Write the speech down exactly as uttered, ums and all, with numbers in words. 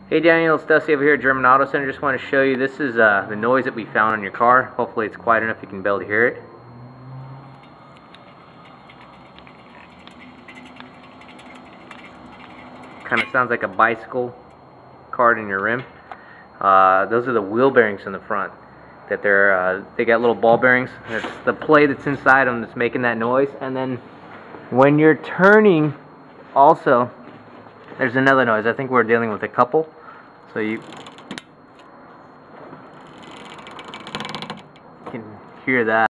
Hey Daniel, it's Dusty over here at German Auto Center. Just want to show you, this is uh, the noise that we found in your car. Hopefully it's quiet enough you can be able to hear it. Kind of sounds like a bicycle card in your rim. Uh, those are the wheel bearings in the front. That they're uh, they got little ball bearings. It's the plate that's inside them that's making that noise. And then when you're turning, also there's another noise. I think we're dealing with a couple. So you can hear that.